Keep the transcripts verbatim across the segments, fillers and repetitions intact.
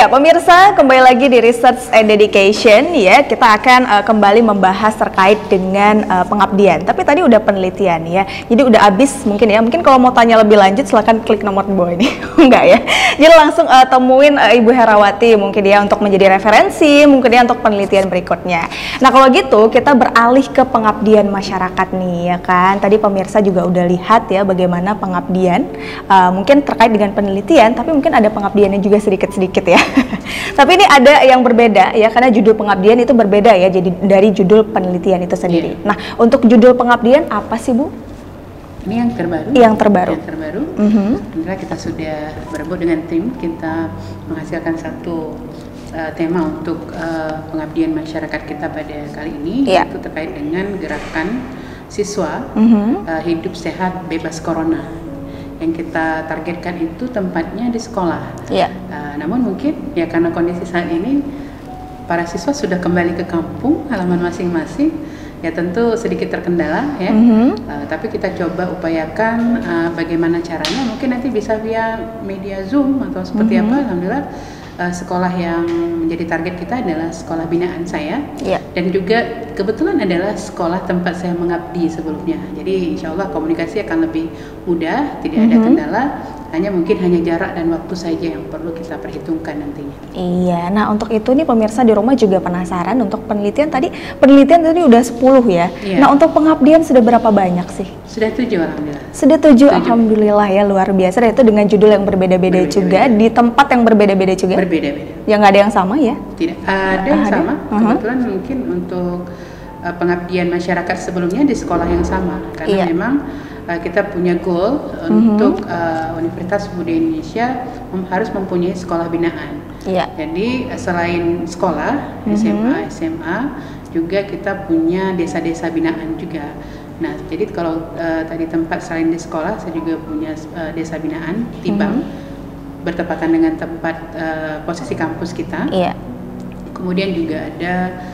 Iya, pemirsa, kembali lagi di Research and Dedication ya. Kita akan uh, kembali membahas terkait dengan uh, pengabdian. Tapi tadi udah penelitian ya. Jadi udah habis mungkin ya. Mungkin kalau mau tanya lebih lanjut silakan klik nomor di bawah ini. Enggak ya. Jadi langsung uh, temuin uh, Ibu Herawati mungkin ya untuk menjadi referensi, mungkin ya untuk penelitian berikutnya. Nah, kalau gitu kita beralih ke pengabdian masyarakat nih ya kan. Tadi pemirsa juga udah lihat ya bagaimana pengabdian uh, mungkin terkait dengan penelitian, tapi mungkin ada pengabdiannya juga sedikit-sedikit ya. Tapi ini ada yang berbeda ya, karena judul pengabdian itu berbeda ya, jadi dari judul penelitian itu sendiri. Yeah. Nah, untuk judul pengabdian apa sih Bu? Ini yang terbaru. Yang terbaru. Yang terbaru. Mm-hmm. Alhamdulillah kita sudah berebut dengan tim, kita menghasilkan satu uh, tema untuk uh, pengabdian masyarakat kita pada kali ini, yeah. yaitu terkait dengan gerakan siswa mm-hmm. uh, hidup sehat bebas corona. Yang kita targetkan itu tempatnya di sekolah. Yeah. Uh, namun mungkin ya karena kondisi saat ini para siswa sudah kembali ke kampung halaman masing-masing, ya tentu sedikit terkendala ya. Mm-hmm. uh, tapi kita coba upayakan uh, bagaimana caranya. Mungkin nanti bisa via media Zoom atau seperti mm-hmm. apa. Alhamdulillah uh, sekolah yang menjadi target kita adalah sekolah binaan saya. Yeah. Dan juga kebetulan adalah sekolah tempat saya mengabdi sebelumnya. Jadi insya Allah komunikasi akan lebih mudah, tidak ada mm-hmm. kendala, hanya mungkin hanya jarak dan waktu saja yang perlu kita perhitungkan nantinya. Iya, nah untuk itu nih pemirsa di rumah juga penasaran untuk penelitian tadi, penelitian tadi udah sepuluh ya. Iya. Nah untuk pengabdian sudah berapa banyak sih? Sudah tujuh alhamdulillah. Sudah tujuh, alhamdulillah ya, luar biasa. Dan itu dengan judul yang berbeda-beda juga, di tempat yang berbeda-beda juga. Berbeda-beda. Yang nggak ada yang sama ya? Tidak, ada yang sama. Uh-huh. Kebetulan mungkin untuk uh, pengabdian masyarakat sebelumnya di sekolah yang sama, karena iya. memang uh, kita punya goal uh, uh-huh. untuk uh, Universitas Budaya Indonesia mem- harus mempunyai sekolah binaan. Iya. Jadi uh, selain sekolah, uh-huh. S M A, S M A, juga kita punya desa-desa binaan juga. Nah, jadi kalau uh, tadi tempat selain di sekolah, saya juga punya uh, desa binaan Tibang, mm-hmm. bertepatan dengan tempat uh, posisi kampus kita. Iya. Kemudian juga ada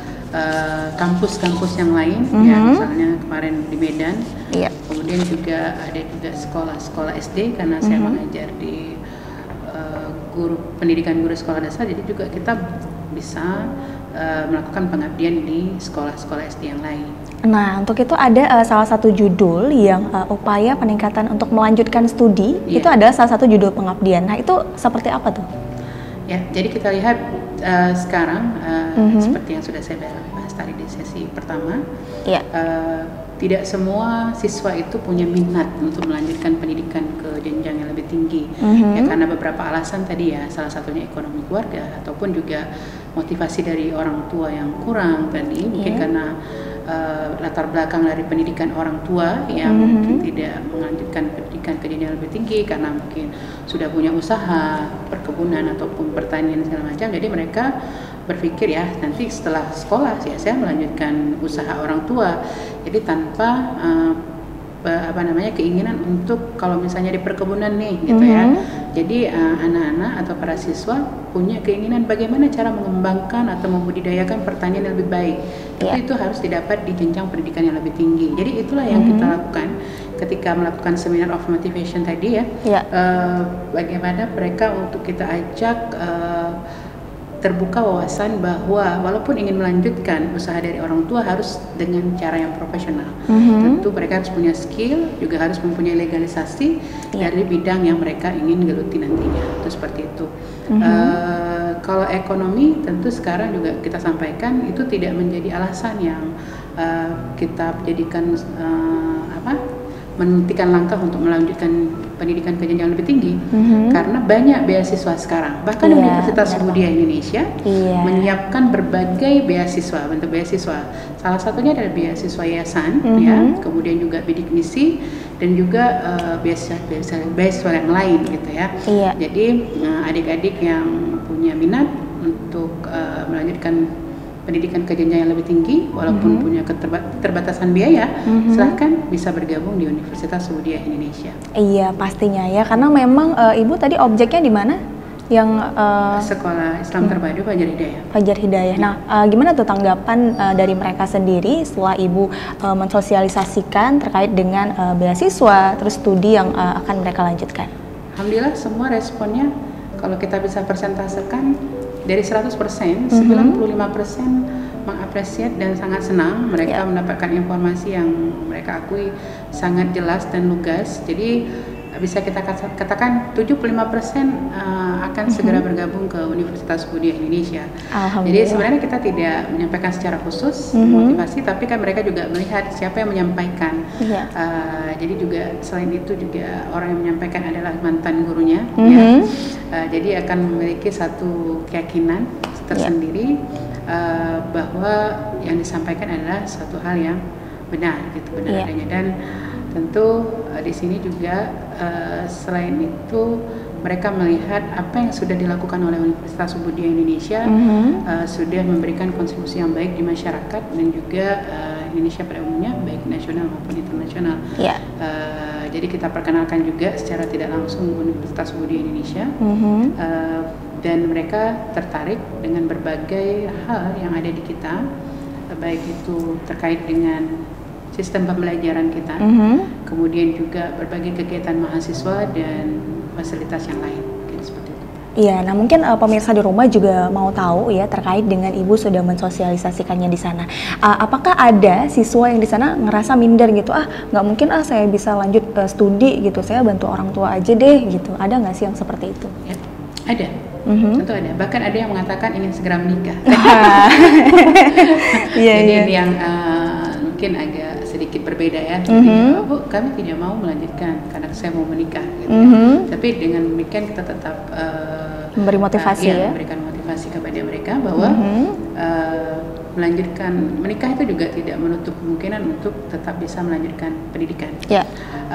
uh, kampus-kampus yang lain, mm-hmm. ya misalnya kemarin di Medan. Iya. Kemudian juga ada juga sekolah-sekolah S D karena mm-hmm. saya mengajar di uh, guru pendidikan guru sekolah dasar, jadi juga kita bisa uh, melakukan pengabdian di sekolah-sekolah S D yang lain. Nah, untuk itu ada uh, salah satu judul yang uh, upaya peningkatan untuk melanjutkan studi, yeah. itu adalah salah satu judul pengabdian. Nah, itu seperti apa tuh? Ya, jadi kita lihat uh, sekarang uh, mm-hmm. seperti yang sudah saya bahas tadi di sesi pertama, yeah. uh, tidak semua siswa itu punya minat untuk melanjutkan pendidikan ke jenjang yang lebih tinggi, mm-hmm. ya karena beberapa alasan tadi ya, salah satunya ekonomi keluarga ataupun juga motivasi dari orang tua yang kurang tadi, yeah. mungkin karena Uh, latar belakang dari pendidikan orang tua yang mm-hmm. mungkin tidak melanjutkan pendidikan ke jenjang lebih tinggi karena mungkin sudah punya usaha perkebunan ataupun pertanian segala macam, jadi mereka berpikir ya nanti setelah sekolah ya saya melanjutkan usaha orang tua, jadi tanpa uh, apa namanya keinginan untuk kalau misalnya di perkebunan nih gitu mm-hmm. ya, jadi uh, anak-anak atau para siswa punya keinginan bagaimana cara mengembangkan atau membudidayakan pertanian yang lebih baik, tapi yeah. itu harus didapat di jenjang pendidikan yang lebih tinggi. Jadi itulah yang mm-hmm. kita lakukan ketika melakukan seminar of motivation tadi ya, yeah. uh, bagaimana mereka untuk kita ajak uh, terbuka wawasan bahwa walaupun ingin melanjutkan usaha dari orang tua harus dengan cara yang profesional. Mm-hmm. Tentu mereka harus punya skill, juga harus mempunyai legalisasi yeah. dari bidang yang mereka ingin geluti nantinya. Itu seperti itu. Mm-hmm. Uh, kalau ekonomi tentu sekarang juga kita sampaikan itu tidak menjadi alasan yang uh, kita jadikan uh, apa? menghentikan langkah untuk melanjutkan pendidikan ke jenjang lebih tinggi, mm-hmm. karena banyak beasiswa sekarang, bahkan yeah, Universitas Budaya Indonesia yeah. menyiapkan berbagai beasiswa, bentuk beasiswa. Salah satunya adalah beasiswa yayasan, mm-hmm. ya, kemudian juga bidik misi dan juga uh, beasiswa, beasiswa beasiswa yang lain gitu ya. Yeah. Jadi uh, adik-adik yang punya minat untuk uh, melanjutkan pendidikan ke jenjang yang lebih tinggi walaupun mm-hmm. punya keterbatasan biaya, mm-hmm. silahkan bisa bergabung di Universitas Budaya Indonesia. Iya pastinya ya, karena memang uh, Ibu tadi objeknya di mana? Yang uh, Sekolah Islam Terpadu Fajar Hidayah. Fajar Hidayah. Nah, uh, gimana tuh tanggapan uh, dari mereka sendiri setelah Ibu uh, mensosialisasikan terkait dengan uh, beasiswa terus studi yang uh, akan mereka lanjutkan? Alhamdulillah semua responnya kalau kita bisa persentasekan dari seratus persen, mm-hmm. sembilan puluh lima persen mengapresiasi dan sangat senang mereka yeah. mendapatkan informasi yang mereka akui sangat jelas dan lugas. Jadi bisa kita katakan tujuh puluh lima persen uh, akan mm-hmm. segera bergabung ke Universitas Budaya Indonesia. Jadi sebenarnya kita tidak menyampaikan secara khusus mm-hmm. motivasi, tapi kan mereka juga melihat siapa yang menyampaikan. Yeah. Uh, jadi juga selain itu juga orang yang menyampaikan adalah mantan gurunya. Mm-hmm. Ya. Uh, jadi akan memiliki satu keyakinan tersendiri yeah. uh, bahwa yang disampaikan adalah suatu hal yang benar, gitu benar yeah. adanya. Dan tentu uh, di sini juga uh, selain itu mereka melihat apa yang sudah dilakukan oleh Universitas Budaya Indonesia mm-hmm. uh, sudah memberikan kontribusi yang baik di masyarakat dan juga uh, Indonesia pada umumnya baik nasional maupun internasional. Yeah. Uh, jadi kita perkenalkan juga secara tidak langsung Universitas Budaya Indonesia mm-hmm. uh, dan mereka tertarik dengan berbagai hal yang ada di kita, uh, baik itu terkait dengan sistem pembelajaran kita, mm-hmm. kemudian juga berbagai kegiatan mahasiswa dan fasilitas yang lain, gitu, seperti itu. Iya, nah mungkin uh, pemirsa di rumah juga mau tahu ya terkait dengan Ibu sudah mensosialisasikannya di sana. Uh, apakah ada siswa yang di sana ngerasa minder gitu, ah nggak mungkin ah saya bisa lanjut uh, studi gitu, saya bantu orang tua aja deh gitu. Ada nggak sih yang seperti itu? Ya, ada. Mm-hmm. Tentu ada. Bahkan ada yang mengatakan ingin segera menikah. yeah, Jadi yeah. ini yang uh, mungkin agak sedikit berbeda ya. Mm-hmm. Oh, Bu, kami tidak mau melanjutkan karena saya mau menikah. Gitu, mm-hmm. ya. Tapi dengan demikian kita tetap uh, memberi motivasi uh, ya, ya, memberikan motivasi kepada mereka bahwa mm-hmm. uh, melanjutkan menikah itu juga tidak menutup kemungkinan untuk tetap bisa melanjutkan pendidikan. Yeah.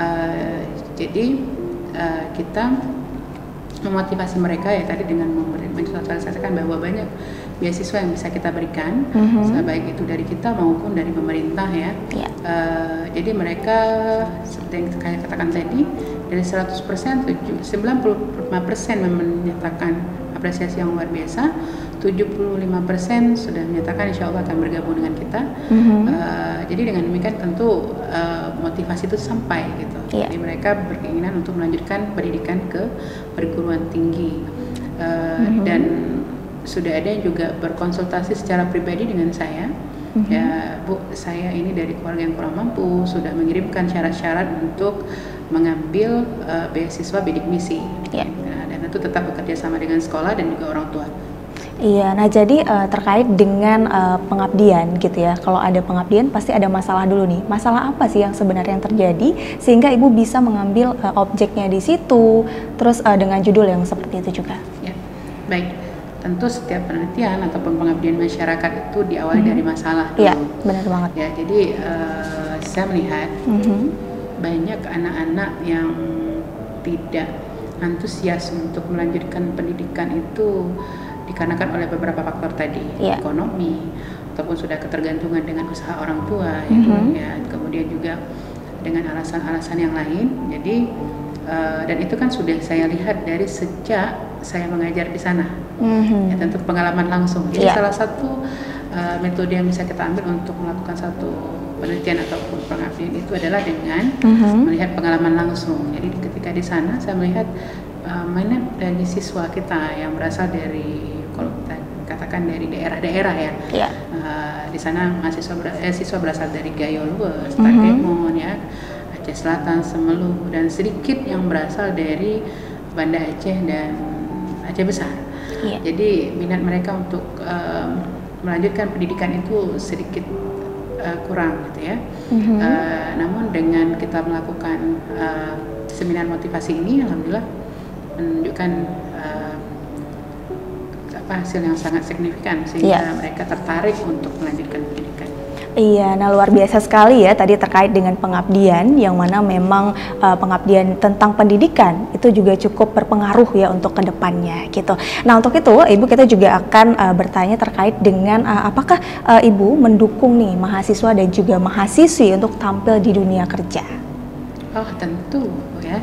Uh, jadi uh, kita memotivasi mereka ya tadi dengan mensosialisasikan bahwa banyak beasiswa yang bisa kita berikan, mm-hmm. baik itu dari kita maupun dari pemerintah ya. Yeah. Uh, jadi mereka seperti yang saya katakan tadi dari seratus persen sembilan puluh lima persen menyatakan apresiasi yang luar biasa, tujuh puluh lima persen sudah menyatakan insya Allah akan bergabung dengan kita. Mm-hmm. Uh, jadi dengan demikian tentu uh, motivasi itu sampai gitu. Yeah. Jadi mereka berkeinginan untuk melanjutkan pendidikan ke perguruan tinggi uh, mm-hmm. dan sudah ada yang juga berkonsultasi secara pribadi dengan saya. Mm-hmm. Ya Bu, saya ini dari keluarga yang kurang mampu, sudah mengirimkan syarat-syarat untuk mengambil uh, beasiswa bidik misi. Yeah. Nah, dan itu tetap bekerja sama dengan sekolah dan juga orang tua. Iya, nah jadi uh, terkait dengan uh, pengabdian gitu ya. Kalau ada pengabdian pasti ada masalah dulu nih. Masalah apa sih yang sebenarnya yang terjadi sehingga Ibu bisa mengambil uh, objeknya di situ, terus uh, dengan judul yang seperti itu juga. Ya, baik. Tentu setiap penelitian ataupun pengabdian masyarakat itu diawali mm-hmm. dari masalah dulu. Iya, benar banget. Ya, jadi uh, saya melihat mm-hmm. banyak anak-anak yang tidak antusias untuk melanjutkan pendidikan itu dikarenakan oleh beberapa faktor tadi, yeah. ekonomi ataupun sudah ketergantungan dengan usaha orang tua, mm-hmm. ya, kemudian juga dengan alasan-alasan yang lain. Jadi uh, dan itu kan sudah saya lihat dari sejak saya mengajar di sana, mm-hmm. ya, tentu pengalaman langsung. Jadi yeah. salah satu uh, metode yang bisa kita ambil untuk melakukan satu penelitian ataupun pengabdian itu adalah dengan mm-hmm. melihat pengalaman langsung. Jadi ketika di sana saya melihat uh, mana dari siswa kita yang berasal dari, kalau kita katakan dari daerah-daerah ya, yeah. uh, di sana mahasiswa ber, eh, siswa berasal dari Gayo Lues, Takengon, mm-hmm. ya, Aceh Selatan, Semelu, dan sedikit yang berasal dari Banda Aceh dan Aceh Besar. Yeah. Jadi minat mereka untuk uh, melanjutkan pendidikan itu sedikit uh, kurang gitu ya. Mm-hmm. Uh, namun dengan kita melakukan uh, seminar motivasi ini, alhamdulillah menunjukkan uh, hasil yang sangat signifikan sehingga yeah. mereka tertarik untuk melanjutkan pendidikan. Iya, nah luar biasa sekali ya tadi terkait dengan pengabdian yang mana memang uh, pengabdian tentang pendidikan itu juga cukup berpengaruh ya untuk kedepannya gitu. Nah untuk itu Ibu kita juga akan uh, bertanya terkait dengan uh, apakah uh, Ibu mendukung nih mahasiswa dan juga mahasiswi untuk tampil di dunia kerja? Oh tentu ya.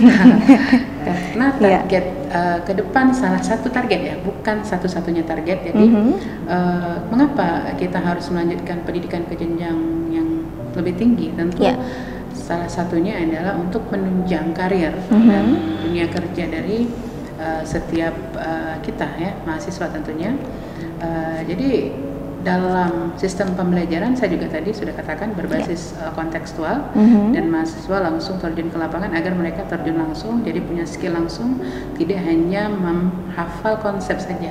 Karena target yeah. uh, ke depan salah satu target ya, bukan satu-satunya target. Jadi mm-hmm. uh, mengapa kita harus melanjutkan pendidikan ke jenjang yang lebih tinggi? Tentu yeah. salah satunya adalah untuk menunjang karir mm-hmm. dan dunia kerja dari uh, setiap uh, kita ya mahasiswa tentunya. Uh, jadi dalam sistem pembelajaran saya juga tadi sudah katakan berbasis yeah. uh, kontekstual mm-hmm. dan mahasiswa langsung terjun ke lapangan agar mereka terjun langsung, jadi punya skill langsung, tidak hanya menghafal konsep saja.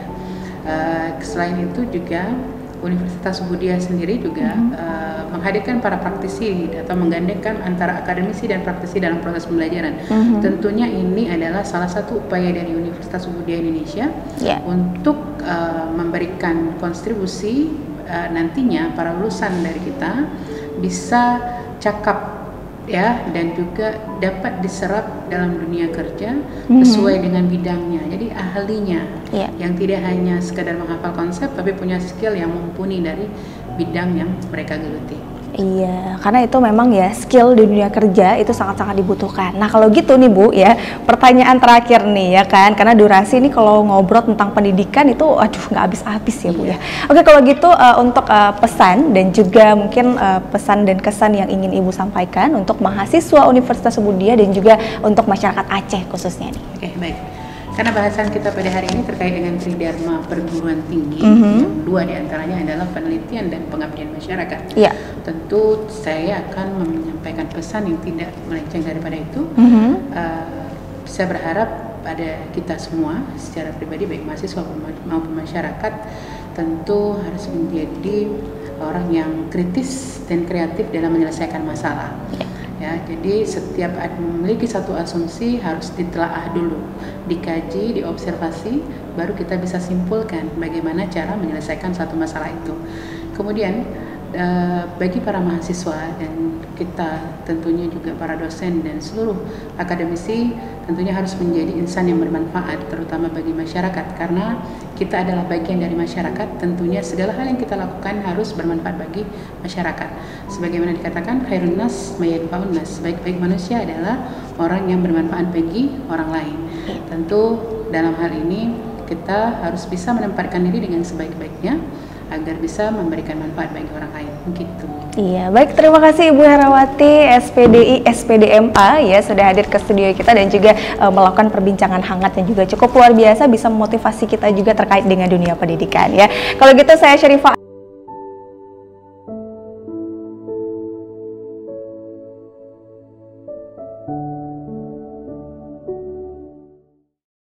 Uh, selain itu juga Universitas Budia sendiri juga mm-hmm. uh, menghadirkan para praktisi atau menggandengkan antara akademisi dan praktisi dalam proses pembelajaran. Mm-hmm. Tentunya ini adalah salah satu upaya dari Universitas Budia Indonesia yeah. untuk uh, memberikan kontribusi uh, nantinya para lulusan dari kita bisa cakap ya dan juga dapat diserap dalam dunia kerja mm-hmm. sesuai dengan bidangnya. Jadi ahlinya yeah. yang tidak hanya sekadar menghafal konsep tapi punya skill yang mumpuni dari bidang yang mereka geluti. Iya, karena itu memang ya skill di dunia kerja itu sangat-sangat dibutuhkan. Nah kalau gitu nih Bu ya, pertanyaan terakhir nih ya kan, karena durasi ini kalau ngobrol tentang pendidikan itu aduh nggak habis-habis ya Bu ya. Oke kalau gitu uh, untuk uh, pesan dan juga mungkin uh, pesan dan kesan yang ingin Ibu sampaikan untuk mahasiswa Universitas Budia dan juga untuk masyarakat Aceh khususnya nih. Oke baik. Karena bahasan kita pada hari ini terkait dengan Tridharma perguruan tinggi, mm-hmm. yang dua diantaranya adalah penelitian dan pengabdian masyarakat. Yeah. Tentu saya akan menyampaikan pesan yang tidak melenceng daripada itu. Mm-hmm. Uh, saya berharap pada kita semua secara pribadi baik mahasiswa maupun masyarakat tentu harus menjadi orang yang kritis dan kreatif dalam menyelesaikan masalah. Yeah. Ya, jadi setiap memiliki satu asumsi harus ditelaah dulu, dikaji, diobservasi, baru kita bisa simpulkan bagaimana cara menyelesaikan satu masalah itu. Kemudian eh, bagi para mahasiswa dan kita tentunya juga para dosen dan seluruh akademisi tentunya harus menjadi insan yang bermanfaat terutama bagi masyarakat, karena kita adalah bagian dari masyarakat. Tentunya segala hal yang kita lakukan harus bermanfaat bagi masyarakat. Sebagaimana dikatakan khairun nas mayanfa'un nas, sebaik-baik manusia adalah orang yang bermanfaat bagi orang lain. Tentu dalam hal ini kita harus bisa menempatkan diri dengan sebaik-baiknya agar bisa memberikan manfaat bagi orang lain. Begitu. Iya, baik, terima kasih Ibu Herawati S P D I S P D M A ya sudah hadir ke studio kita dan juga uh, melakukan perbincangan hangat yang juga cukup luar biasa, bisa memotivasi kita juga terkait dengan dunia pendidikan ya. Kalau gitu saya Syarifah